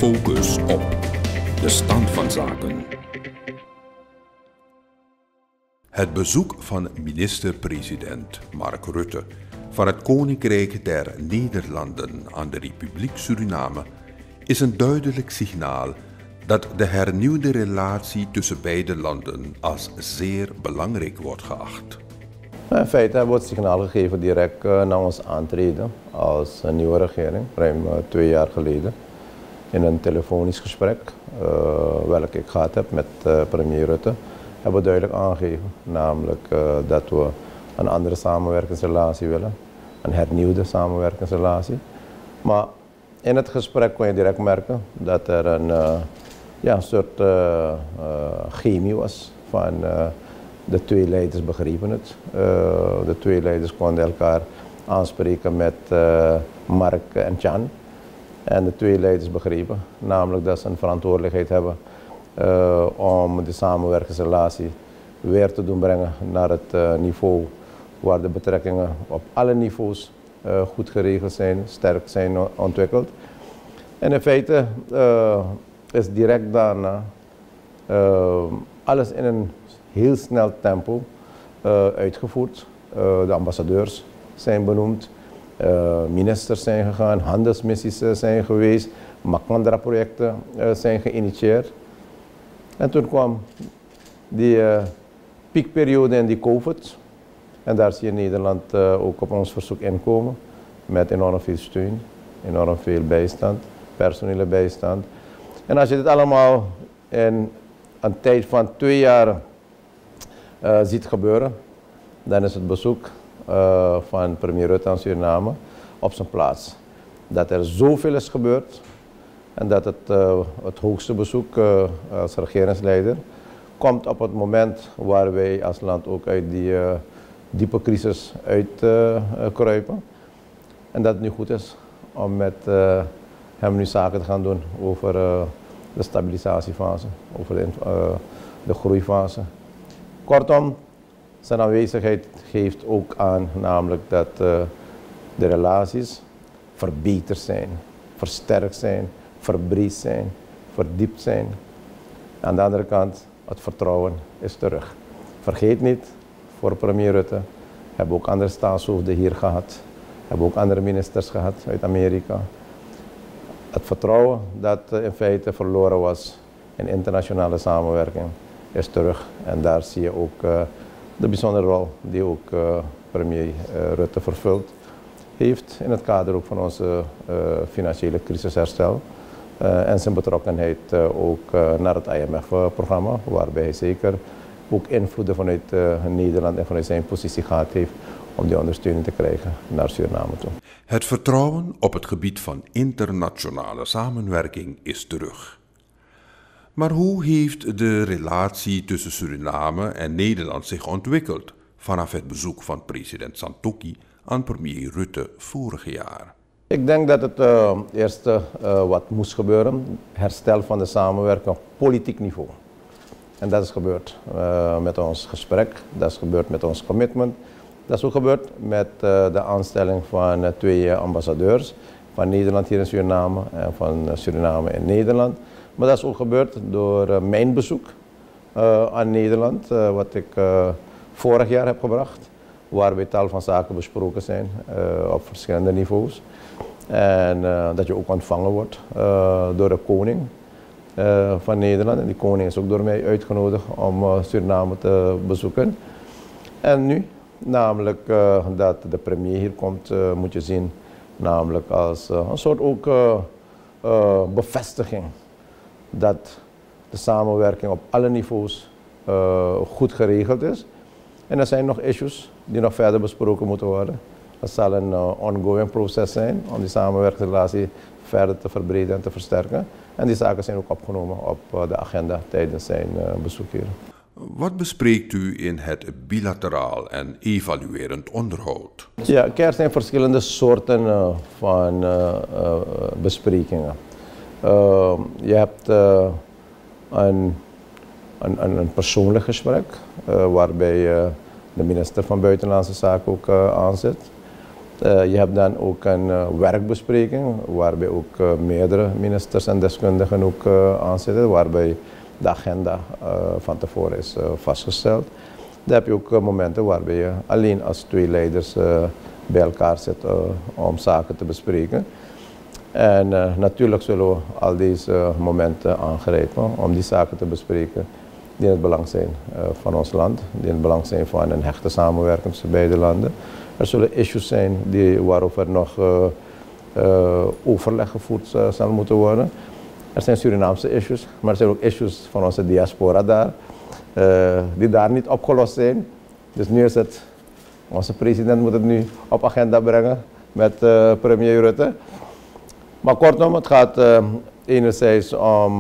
Focus op de stand van zaken. Het bezoek van minister-president Mark Rutte van het Koninkrijk der Nederlanden aan de Republiek Suriname is een duidelijk signaal dat de hernieuwde relatie tussen beide landen als zeer belangrijk wordt geacht. In feite hebben we het signaal gegeven direct na ons aantreden als nieuwe regering, ruim 2 jaar geleden, in een telefonisch gesprek, welk ik gehad heb met premier Rutte, hebben we duidelijk aangegeven, namelijk dat we een andere samenwerkingsrelatie willen, een hernieuwde samenwerkingsrelatie. Maar in het gesprek kon je direct merken dat er een soort chemie was van de twee leiders begrepen het. De twee leiders konden elkaar aanspreken met Mark en Chan. En de twee leiders begrepen, namelijk dat ze een verantwoordelijkheid hebben om de samenwerkingsrelatie weer te doen brengen naar het niveau waar de betrekkingen op alle niveaus goed geregeld zijn, sterk zijn ontwikkeld. En in feite is direct daarna alles in een heel snel tempo uitgevoerd. De ambassadeurs zijn benoemd, ministers zijn gegaan, handelsmissies zijn geweest, Makandra-projecten zijn geïnitieerd. En toen kwam die piekperiode in die COVID. En daar zie je Nederland ook op ons verzoek inkomen met enorm veel steun, enorm veel bijstand, personele bijstand. En als je dit allemaal in een tijd van 2 jaar ziet gebeuren, dan is het bezoek van premier Rutte aan Suriname op zijn plaats. Dat er zoveel is gebeurd en dat het hoogste bezoek als regeringsleider komt op het moment waar wij als land ook uit die diepe crisis uitkruipen. En dat het nu goed is om met hem nu zaken te gaan doen over de stabilisatiefase, over de groeifase. Kortom, zijn aanwezigheid geeft ook aan namelijk dat de relaties verbeterd zijn, versterkt zijn, verbreed zijn, verdiept zijn. Aan de andere kant, het vertrouwen is terug. Vergeet niet, voor premier Rutte hebben we ook andere staatshoofden hier gehad, hebben we ook andere ministers gehad uit Amerika. Het vertrouwen dat in feite verloren was in internationale samenwerking is terug. En daar zie je ook de bijzondere rol die ook premier Rutte vervuld heeft in het kader ook van onze financiële crisisherstel. En zijn betrokkenheid ook naar het IMF-programma, waarbij hij zeker ook invloeden vanuit Nederland en vanuit zijn positie gehad heeft om die ondersteuning te krijgen naar Suriname toe. Het vertrouwen op het gebied van internationale samenwerking is terug. Maar hoe heeft de relatie tussen Suriname en Nederland zich ontwikkeld vanaf het bezoek van president Santokhi aan premier Rutte vorig jaar? Ik denk dat het eerste wat moest gebeuren, herstel van de samenwerking op politiek niveau. En dat is gebeurd met ons gesprek, dat is gebeurd met ons commitment. Dat is ook gebeurd met de aanstelling van 2 ambassadeurs van Nederland hier in Suriname en van Suriname in Nederland. Maar dat is ook gebeurd door mijn bezoek aan Nederland, wat ik vorig jaar heb gebracht, waarbij tal van zaken besproken zijn op verschillende niveaus. En dat je ook ontvangen wordt door de koning van Nederland. En die koning is ook door mij uitgenodigd om Suriname te bezoeken. En nu, namelijk dat de premier hier komt, moet je zien, namelijk als een soort ook bevestiging dat de samenwerking op alle niveaus goed geregeld is. En er zijn nog issues die nog verder besproken moeten worden. Het zal een ongoing proces zijn om die samenwerkingsrelatie verder te verbreden en te versterken. En die zaken zijn ook opgenomen op de agenda tijdens zijn bezoek hier. Wat bespreekt u in het bilateraal en evaluerend onderhoud? Ja, er zijn verschillende soorten van besprekingen. Je hebt een persoonlijk gesprek waarbij de minister van Buitenlandse Zaken ook aan zit. Je hebt dan ook een werkbespreking waarbij ook meerdere ministers en deskundigen ook aan zitten, waarbij de agenda van tevoren is vastgesteld. Dan heb je ook momenten waarbij je alleen als twee leiders bij elkaar zit om zaken te bespreken. En natuurlijk zullen we al deze momenten aangrijpen om die zaken te bespreken die in het belang zijn van ons land, die in het belang zijn van een hechte samenwerking tussen beide landen. Er zullen issues zijn waarover nog overleg gevoerd zal moeten worden. Er zijn Surinaamse issues, maar er zijn ook issues van onze diaspora daar, die daar niet opgelost zijn. Dus nu is het, onze president moet het nu op agenda brengen met premier Rutte. Maar kortom, het gaat enerzijds om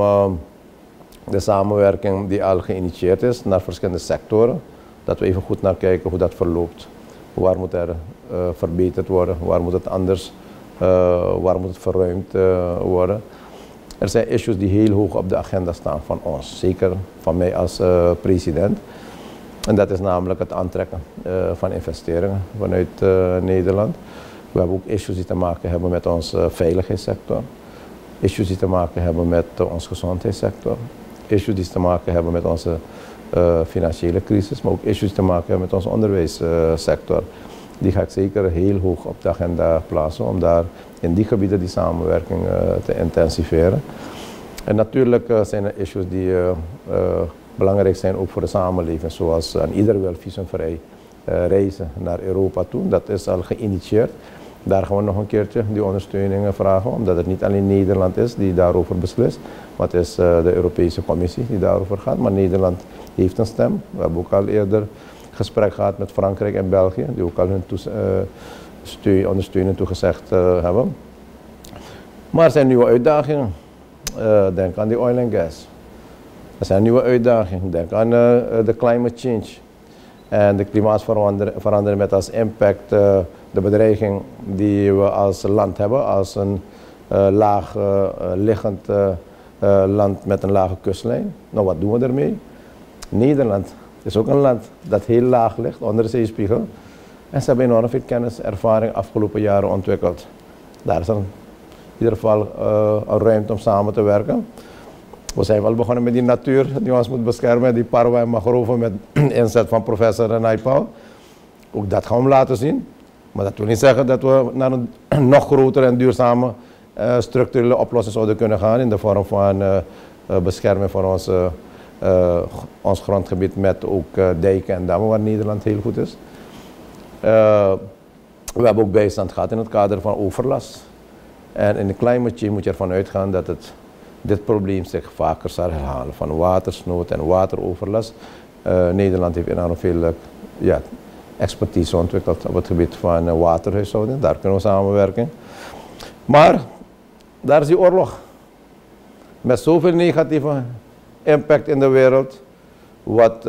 de samenwerking die al geïnitieerd is naar verschillende sectoren. Dat we even goed naar kijken hoe dat verloopt. Waar moet er verbeterd worden, waar moet het anders, waar moet het verruimd worden. Er zijn issues die heel hoog op de agenda staan van ons, zeker van mij als president. En dat is namelijk het aantrekken van investeringen vanuit Nederland. We hebben ook issues die te maken hebben met onze veiligheidssector. Issues die te maken hebben met onze gezondheidssector. Issues die te maken hebben met onze financiële crisis, maar ook issues die te maken hebben met onze onderwijssector. Die ga ik zeker heel hoog op de agenda plaatsen om daar in die gebieden die samenwerking te intensiveren. En natuurlijk zijn er issues die belangrijk zijn ook voor de samenleving, zoals aan ieder wil visumvrij reizen naar Europa toe. Dat is al geïnitieerd. Daar gaan we nog een keertje die ondersteuning vragen, omdat het niet alleen Nederland is die daarover beslist, maar het is de Europese Commissie die daarover gaat. Maar Nederland heeft een stem. We hebben ook al eerder gesprek gehad met Frankrijk en België, die ook al hun ondersteuning toegezegd hebben. Maar er zijn nieuwe uitdagingen. Denk aan die oil en gas. Er zijn nieuwe uitdagingen. Denk aan de climate change. En de klimaatverandering met als impact de bedreiging die we als land hebben, als een laag liggend land met een lage kustlijn. Nou, wat doen we ermee? Nederland is ook een land dat heel laag ligt onder de zeespiegel. En ze hebben enorm veel kennis en ervaring afgelopen jaren ontwikkeld. Daar is in ieder geval een ruimte om samen te werken. We zijn wel begonnen met die natuur die ons moet beschermen, die parwa en mangroven met inzet van professor Naipaul. Ook dat gaan we laten zien. Maar dat wil niet zeggen dat we naar een nog grotere en duurzame structurele oplossing zouden kunnen gaan in de vorm van bescherming van ons grondgebied met ook dijken en dammen waar Nederland heel goed is. We hebben ook bijstand gehad in het kader van overlast. En in de climate change moet je ervan uitgaan dat dit probleem zich vaker zal herhalen, van watersnood en wateroverlast. Nederland heeft enorm veel expertise ontwikkeld op het gebied van waterhuishouding. Daar kunnen we samenwerken. Maar daar is die oorlog. Met zoveel negatieve impact in de wereld, wat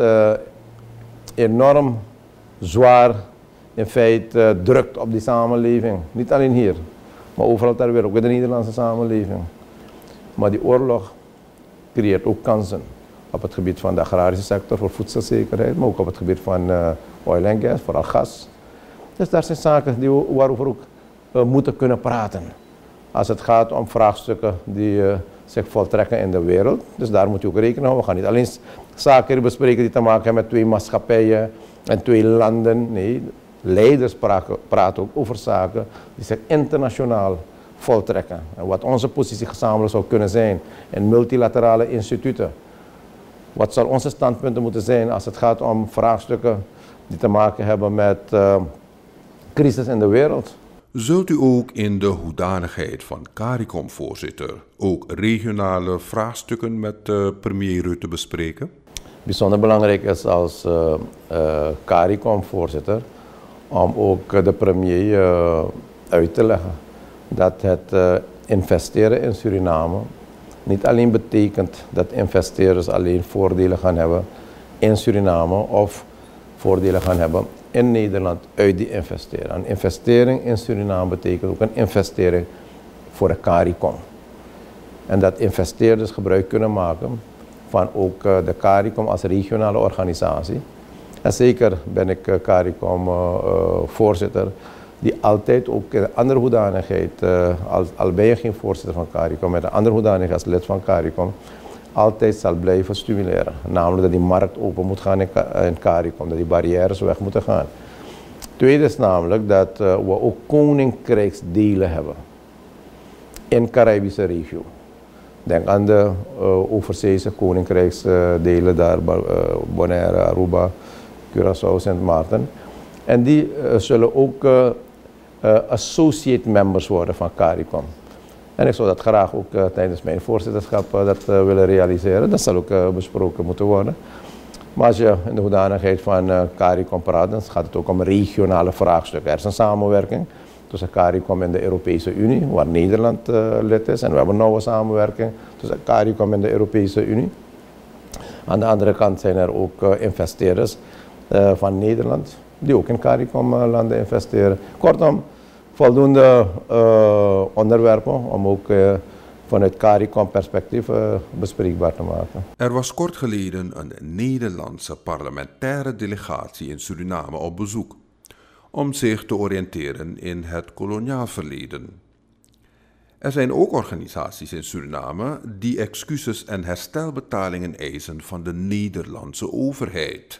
enorm zwaar in feite drukt op die samenleving. Niet alleen hier, maar overal ter wereld, ook in de Nederlandse samenleving. Maar die oorlog creëert ook kansen op het gebied van de agrarische sector voor voedselzekerheid, maar ook op het gebied van oil en gas, vooral gas. Dus daar zijn zaken waarover ook moeten kunnen praten. Als het gaat om vraagstukken die zich voltrekken in de wereld. Dus daar moet je ook rekening houden. We gaan niet alleen zaken bespreken die te maken hebben met twee maatschappijen en twee landen. Nee, leiders praten ook over zaken die zich internationaal voltrekken. En wat onze positie gezamenlijk zou kunnen zijn in multilaterale instituten. Wat zal onze standpunten moeten zijn als het gaat om vraagstukken die te maken hebben met crisis in de wereld. Zult u ook in de hoedanigheid van CARICOM-voorzitter ook regionale vraagstukken met premier Rutte bespreken? Bijzonder belangrijk is als CARICOM-voorzitter om ook de premier uit te leggen dat het investeren in Suriname niet alleen betekent dat investeerders alleen voordelen gaan hebben in Suriname of voordelen gaan hebben in Nederland uit die investering. Een investering in Suriname betekent ook een investering voor de CARICOM. En dat investeerders gebruik kunnen maken van ook de CARICOM als regionale organisatie. En zeker ben ik CARICOM voorzitter die altijd ook in een andere hoedanigheid, al ben je geen voorzitter van CARICOM, met een andere hoedanigheid als lid van CARICOM, altijd zal blijven stimuleren. Namelijk dat die markt open moet gaan in CARICOM, dat die barrières weg moeten gaan. Tweede is namelijk dat we ook koninkrijksdelen hebben in de Caribische regio. Denk aan de overzeese koninkrijksdelen daar, Bonaire, Aruba, Curaçao, Sint Maarten. En die zullen ook associate members worden van CARICOM. En ik zou dat graag ook tijdens mijn voorzitterschap willen realiseren. Dat zal ook besproken moeten worden. Maar als je in de hoedanigheid van CARICOM praat, dan gaat het ook om regionale vraagstukken. Er is een samenwerking tussen CARICOM en de Europese Unie, waar Nederland lid is. En we hebben een nauwe samenwerking tussen CARICOM en de Europese Unie. Aan de andere kant zijn er ook investeerders van Nederland, die ook in CARICOM-landen investeren. Kortom, voldoende onderwerpen om ook vanuit CARICOM-perspectief bespreekbaar te maken. Er was kort geleden een Nederlandse parlementaire delegatie in Suriname op bezoek, om zich te oriënteren in het koloniaal verleden. Er zijn ook organisaties in Suriname die excuses en herstelbetalingen eisen van de Nederlandse overheid.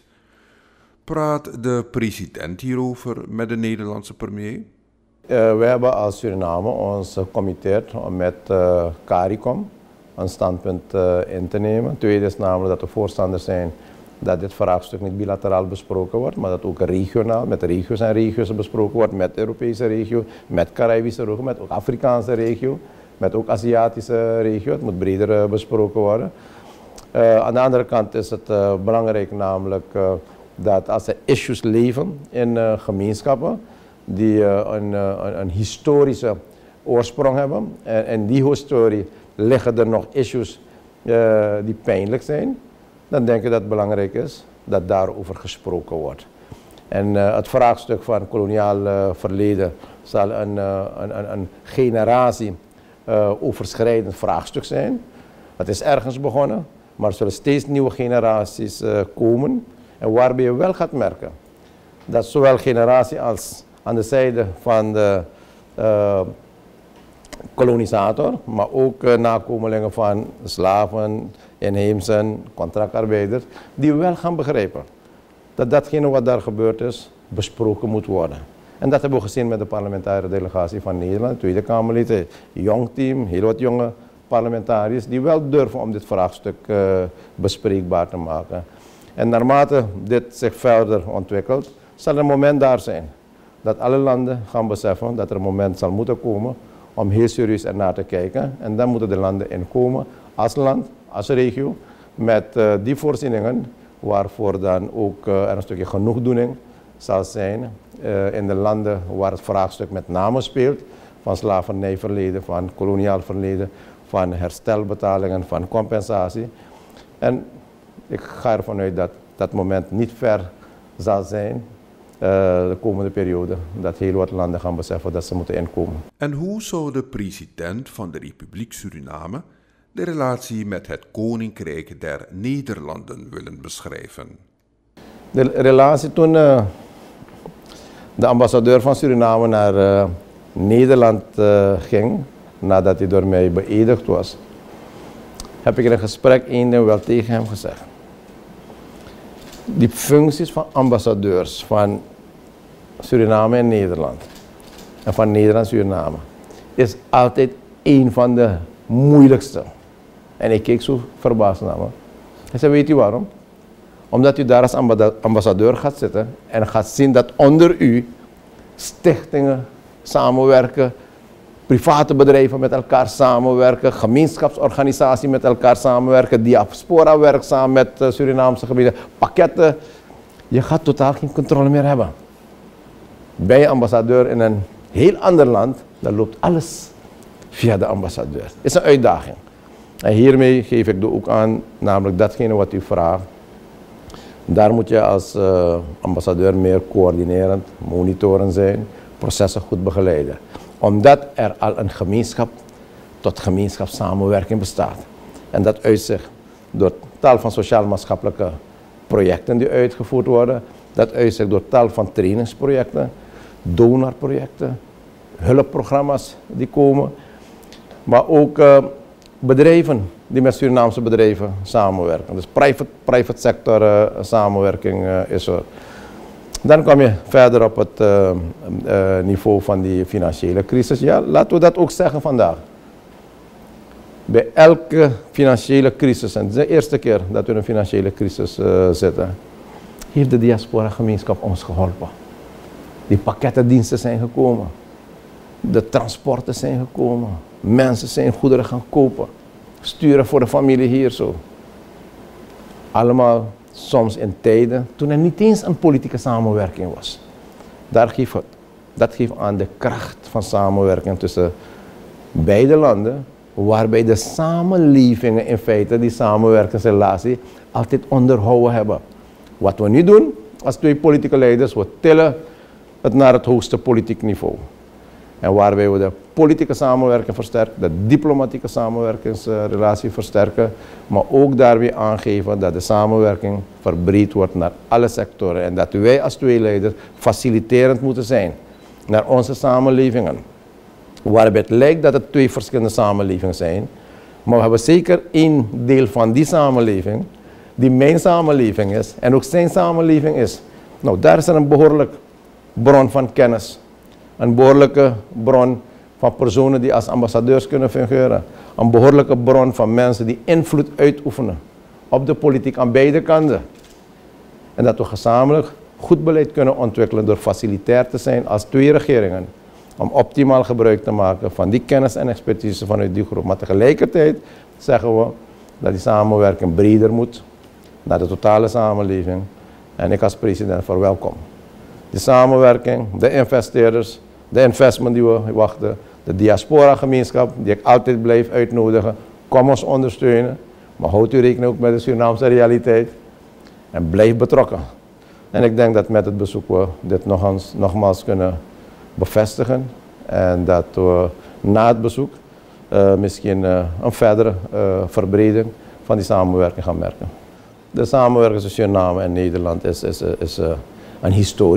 Praat de president hierover met de Nederlandse premier? We hebben als Suriname ons gecommitteerd om met CARICOM een standpunt in te nemen. Tweede is namelijk dat we voorstander zijn dat dit vraagstuk niet bilateraal besproken wordt, maar dat ook regionaal, met regio's en regio's besproken wordt, met de Europese regio, met Caribische regio, met ook Afrikaanse regio, met ook Aziatische regio. Het moet breder besproken worden. Aan de andere kant is het belangrijk namelijk dat als er issues leven in gemeenschappen die een historische oorsprong hebben, en die historie liggen er nog issues die pijnlijk zijn, dan denk ik dat het belangrijk is dat daarover gesproken wordt. En het vraagstuk van koloniaal verleden zal een generatie overschrijdend vraagstuk zijn. Het is ergens begonnen, maar er zullen steeds nieuwe generaties komen. En waarbij je wel gaat merken dat zowel generatie als aan de zijde van de kolonisator, maar ook nakomelingen van slaven, inheemsen, contractarbeiders, die wel gaan begrijpen dat datgene wat daar gebeurd is, besproken moet worden. En dat hebben we gezien met de parlementaire delegatie van Nederland, Tweede Kamerlid, een jong team, heel wat jonge parlementariërs, die wel durven om dit vraagstuk bespreekbaar te maken. En naarmate dit zich verder ontwikkelt, zal er een moment daar zijn dat alle landen gaan beseffen dat er een moment zal moeten komen om heel serieus ernaar te kijken. En dan moeten de landen inkomen als land, als regio, met die voorzieningen waarvoor dan ook er een stukje genoegdoening zal zijn in de landen waar het vraagstuk met name speelt van slavernijverleden, van koloniaal verleden, van herstelbetalingen, van compensatie. En ik ga ervan uit dat dat moment niet ver zal zijn de komende periode, dat heel wat landen gaan beseffen dat ze moeten inkomen. En hoe zou de president van de Republiek Suriname de relatie met het Koninkrijk der Nederlanden willen beschrijven? De relatie toen de ambassadeur van Suriname naar Nederland ging, nadat hij door mij beëdigd was, heb ik in een gesprek één ding wel tegen hem gezegd. Die functies van ambassadeurs van Suriname en Nederland, en van Nederland en Suriname, is altijd een van de moeilijkste. En ik keek zo verbaasd naar me. Hij zei, weet u waarom? Omdat u daar als ambassadeur gaat zitten en gaat zien dat onder u stichtingen samenwerken, private bedrijven met elkaar samenwerken, gemeenschapsorganisaties met elkaar samenwerken, diaspora werkt samen met Surinaamse gebieden, pakketten. Je gaat totaal geen controle meer hebben. Ben je ambassadeur in een heel ander land, dan loopt alles via de ambassadeur. Het is een uitdaging. En hiermee geef ik ook aan, namelijk datgene wat u vraagt. Daar moet je als ambassadeur meer coördinerend, monitorend zijn, processen goed begeleiden. Omdat er al een gemeenschap tot gemeenschap samenwerking bestaat. En dat uitzicht door tal van sociaal-maatschappelijke projecten die uitgevoerd worden. Dat uitzicht door tal van trainingsprojecten. donorprojecten, hulpprogramma's die komen, maar ook bedrijven die met Surinaamse bedrijven samenwerken. Dus private sector samenwerking is er. Dan kom je verder op het niveau van die financiële crisis. Ja, laten we dat ook zeggen vandaag. Bij elke financiële crisis, en het is de eerste keer dat we in een financiële crisis zitten, heeft de diaspora gemeenschap ons geholpen. Die pakkettendiensten zijn gekomen. De transporten zijn gekomen. Mensen zijn goederen gaan kopen. Sturen voor de familie hier zo. Allemaal soms in tijden toen er niet eens een politieke samenwerking was. Dat geeft aan de kracht van samenwerking tussen beide landen, waarbij de samenlevingen in feite die samenwerkingsrelatie altijd onderhouden hebben. Wat we nu doen als twee politieke leiders, we tillen het naar het hoogste politiek niveau. En waarbij we de politieke samenwerking versterken, de diplomatieke samenwerkingsrelatie versterken, maar ook daarbij aangeven dat de samenwerking verbreed wordt naar alle sectoren en dat wij als twee leiders faciliterend moeten zijn naar onze samenlevingen. Waarbij het lijkt dat het twee verschillende samenlevingen zijn, maar we hebben zeker één deel van die samenleving die mijn samenleving is en ook zijn samenleving is. Nou, daar is er een behoorlijk bron van kennis. Een behoorlijke bron van personen die als ambassadeurs kunnen fungeren. Een behoorlijke bron van mensen die invloed uitoefenen op de politiek aan beide kanten. En dat we gezamenlijk goed beleid kunnen ontwikkelen door facilitair te zijn als twee regeringen. Om optimaal gebruik te maken van die kennis en expertise vanuit die groep. Maar tegelijkertijd zeggen we dat die samenwerking breder moet naar de totale samenleving. En ik als president verwelkom die samenwerking, de investeerders, de investment die we wachten, de diaspora-gemeenschap die ik altijd blijf uitnodigen. Kom ons ondersteunen, maar houd u rekening ook met de Surinaamse realiteit en blijf betrokken. En ik denk dat met het bezoek we dit nogmaals kunnen bevestigen en dat we na het bezoek misschien een verdere verbreding van die samenwerking gaan merken. De samenwerking tussen Suriname en Nederland is een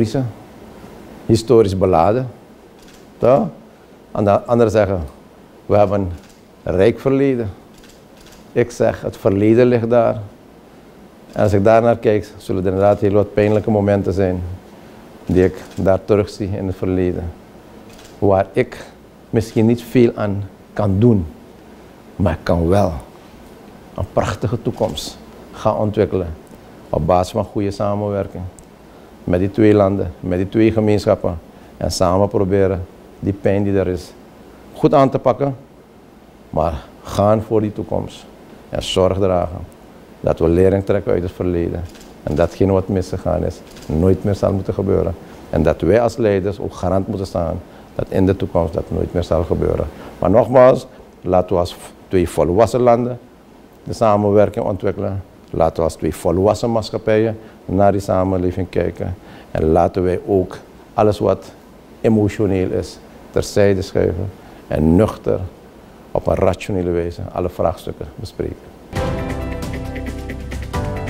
historisch beladen. Ja? Anderen zeggen, we hebben een rijk verleden. Ik zeg, het verleden ligt daar. En als ik daar naar kijk, zullen er inderdaad heel wat pijnlijke momenten zijn die ik daar terugzie in het verleden. Waar ik misschien niet veel aan kan doen, maar ik kan wel een prachtige toekomst gaan ontwikkelen op basis van goede samenwerking met die twee landen, met die twee gemeenschappen en samen proberen die pijn die er is goed aan te pakken, maar gaan voor die toekomst en zorg dragen dat we lering trekken uit het verleden en datgene wat misgegaan is nooit meer zal moeten gebeuren en dat wij als leiders ook garant moeten staan dat in de toekomst dat nooit meer zal gebeuren. Maar nogmaals, laten we als twee volwassen landen de samenwerking ontwikkelen. Laten we als twee volwassen maatschappijen naar die samenleving kijken. En laten wij ook alles wat emotioneel is terzijde schuiven. En nuchter op een rationele wijze alle vraagstukken bespreken.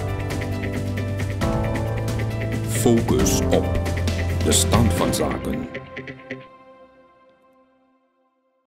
Focus op de stand van zaken.